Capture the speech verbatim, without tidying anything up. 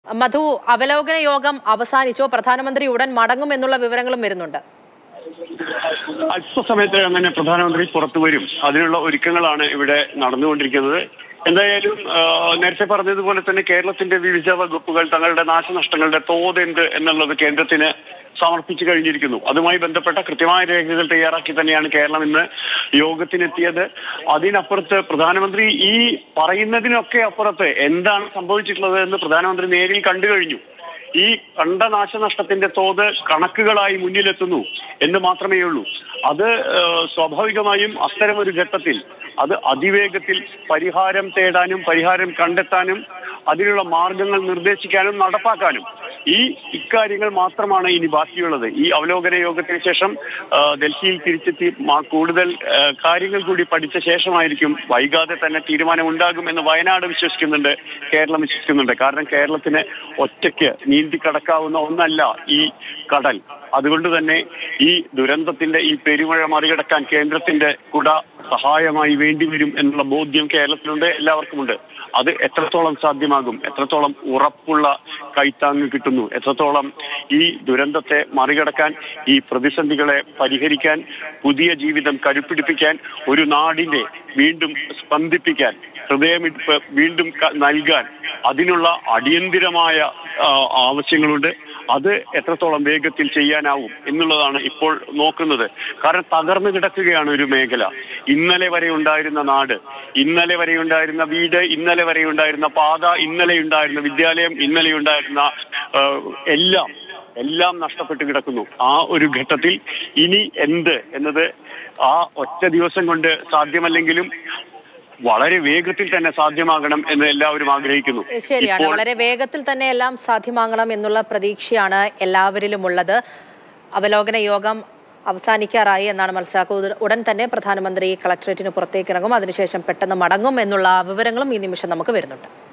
മധു, അവലോകന യോഗം അവസാനിച്ചോ? പ്രധാനമന്ത്രി ഉടൻ മടങ്ങും എന്നുള്ള വിവരങ്ങളും വരുന്നുണ്ട്. അല്പസമയത്തിനകം തന്നെ പ്രധാനമന്ത്രി പുറത്തു വരും. അതിനുള്ള ഒരുക്കങ്ങളാണ് ഇവിടെ നടന്നുകൊണ്ടിരിക്കുന്നത്. എന്തായാലും നേരത്തെ പറഞ്ഞതുപോലെ തന്നെ കേരളത്തിന്റെ വിവിധ വകുപ്പുകൾ തങ്ങളുടെ നാശനഷ്ടങ്ങളുടെ തോത് എന്ത് എന്നുള്ളത് കേന്ദ്രത്തിന് സമർപ്പിച്ചു കഴിഞ്ഞിരിക്കുന്നു. അതുമായി ബന്ധപ്പെട്ട കൃത്യമായ രേഖകൾ തയ്യാറാക്കി തന്നെയാണ് കേരളം ഇന്ന് യോഗത്തിനെത്തിയത്. അതിനപ്പുറത്ത് പ്രധാനമന്ത്രി ഈ പറയുന്നതിനൊക്കെ അപ്പുറത്ത് എന്താണ് സംഭവിച്ചിട്ടുള്ളത് എന്ന് പ്രധാനമന്ത്രി നേരിൽ കണ്ടു കഴിഞ്ഞു. ഈ കണ്ട നാശനഷ്ടത്തിന്റെ തോത് കണക്കുകളായി മുന്നിലെത്തുന്നു എന്ന് മാത്രമേ ഉള്ളൂ. അത് സ്വാഭാവികമായും അത്തരമൊരു ഘട്ടത്തിൽ അത് അതിവേഗത്തിൽ പരിഹാരം തേടാനും പരിഹാരം കണ്ടെത്താനും അതിനുള്ള മാർഗങ്ങൾ നിർദ്ദേശിക്കാനും നടപ്പാക്കാനും ഈ ഇക്കാര്യങ്ങൾ മാത്രമാണ് ഇനി ബാക്കിയുള്ളത്. ഈ അവലോകന യോഗത്തിന് ശേഷം ഡൽഹിയിൽ തിരിച്ചെത്തി കൂടുതൽ കാര്യങ്ങൾ കൂടി പഠിച്ച ശേഷമായിരിക്കും വൈകാതെ തന്നെ തീരുമാനമുണ്ടാകും എന്ന് വയനാട് വിശ്വസിക്കുന്നുണ്ട്, കേരളം വിശ്വസിക്കുന്നുണ്ട്. കാരണം കേരളത്തിന് ഒറ്റയ്ക്ക് നീന്തി കടക്കാവുന്ന ഒന്നല്ല ഈ കടൽ. അതുകൊണ്ട് തന്നെ ഈ ദുരന്തത്തിന്റെ ഈ പെരുമഴ മറികടക്കാൻ കേന്ദ്രത്തിന്റെ കുട സഹായമായി വേണ്ടിവരും എന്നുള്ള ബോധ്യം കേരളത്തിലുണ്ട്, എല്ലാവർക്കുമുണ്ട്. അത് എത്രത്തോളം സാധ്യമാകും, എത്രത്തോളം ഉറപ്പുള്ള കൈത്താങ്ങ് കിട്ടുന്നു, എത്രത്തോളം ഈ ദുരന്തത്തെ മറികടക്കാൻ, ഈ പ്രതിസന്ധികളെ പരിഹരിക്കാൻ, പുതിയ ജീവിതം കരുപ്പിടിപ്പിക്കാൻ, ഒരു നാടിനെ വീണ്ടും സ്പന്ദിപ്പിക്കാൻ, ഹൃദയമിടിപ്പ് വീണ്ടും നൽകാൻ അതിനുള്ള അടിയന്തിരമായ ആവശ്യങ്ങളുണ്ട്. അത് എത്രത്തോളം വേഗത്തിൽ ചെയ്യാനാവും എന്നുള്ളതാണ് ഇപ്പോൾ നോക്കുന്നത്. കാരണം തകർന്നു കിടക്കുകയാണ് ഒരു മേഖല. ഇന്നലെ വരെ ഉണ്ടായിരുന്ന നാട്, ഇന്നലെ വരെ ഉണ്ടായിരുന്ന വീട്, ഇന്നലെ വരെ ഉണ്ടായിരുന്ന പാത, ഇന്നലെ ഉണ്ടായിരുന്ന വിദ്യാലയം, ഇന്നലെ ഉണ്ടായിരുന്ന എല്ലാം എല്ലാം നഷ്ടപ്പെട്ട് കിടക്കുന്നു. ആ ഒരു ഘട്ടത്തിൽ ഇനി എന്ത് എന്നത് ആ ഒറ്റ ദിവസം കൊണ്ട് സാധ്യമല്ലെങ്കിലും വളരെ വേഗത്തിൽ തന്നെ സാധ്യമാകണം എന്ന് എല്ലാവരും ആഗ്രഹിക്കുന്നു. ശരിയാണ്, വളരെ വേഗത്തിൽ തന്നെ എല്ലാം സാധ്യമാകണം എന്നുള്ള പ്രതീക്ഷയാണ് എല്ലാവരിലും ഉള്ളത്. അവലോകന യോഗം അവസാനിക്കാറായി എന്നാണ് മനസ്സിലാക്കുന്നത്. ഉടൻ തന്നെ പ്രധാനമന്ത്രി കളക്ടറേറ്റിന് പുറത്തേക്ക് ഇറങ്ങും, അതിനുശേഷം പെട്ടെന്ന് മടങ്ങും എന്നുള്ള വിവരങ്ങളും ഈ നിമിഷം നമുക്ക് വരുന്നുണ്ട്.